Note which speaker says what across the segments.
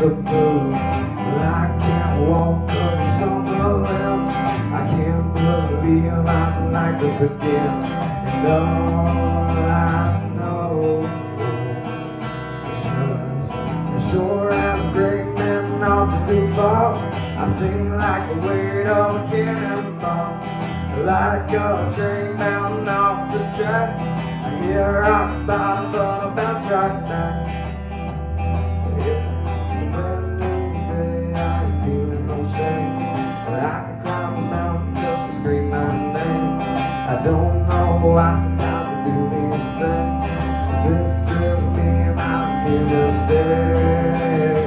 Speaker 1: the blues. But I can't walk 'cause he's on the limb. I can't believe I'm like this again. And all I know is just sure as a great man off the roof fall. I sing like the weight of a cannonball, like a train bound off the track. I hear rock bottom, but I bounce right back. It's a brand new day, I ain't feeling no shame, but I can climb a mountain just to scream my name. I don't know why sometimes I do these things. This is me and I'm here to stay.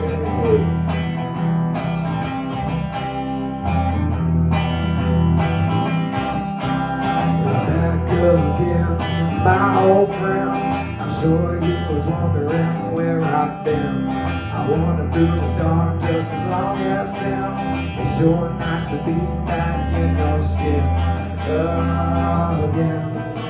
Speaker 1: Again, my old friend, I'm sure you was wondering where I've been. I wandered through the dark just as long as him. It's sure nice to be back in your skin again.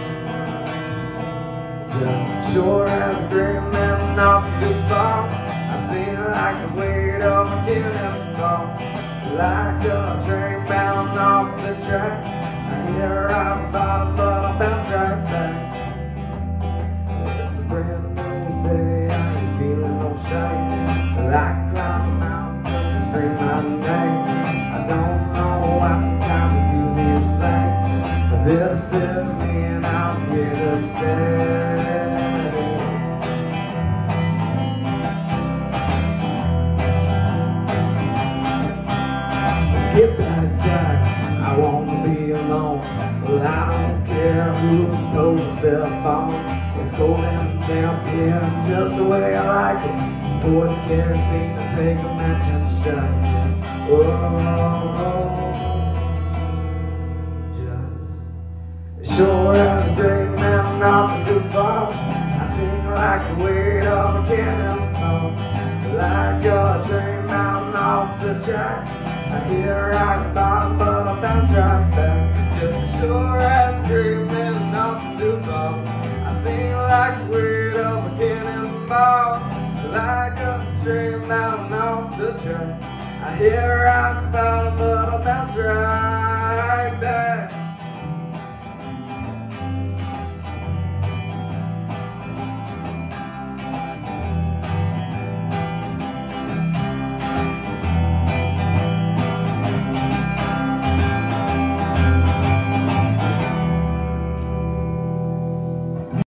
Speaker 1: Just sure as a great man off the good fall. I sing like the weight of a cannonball, like a train bound off the track. I hear rock bottom, but I bounce right back. It's a brand new day, I ain't feeling no shame. Like climb a mountain just to scream my name. I don't know why sometimes I do these things, but this is me and I'm here to stay. Get back, Jack, I wanna be alone. Well, I don't care whose toes I step on. It's cold and damp here, just the way I like it. Pour the kerosene and take a match and strike it. Oh, just sure as a great man not to do fall. I sing like the weight of a cannonball, like a train bound off the track. I hear rock bottom, but I bounce right back. Just as sure as a great man not to do fall. I sing like the weight of a cannonball, like a train bound off the track. I hear rock bottom.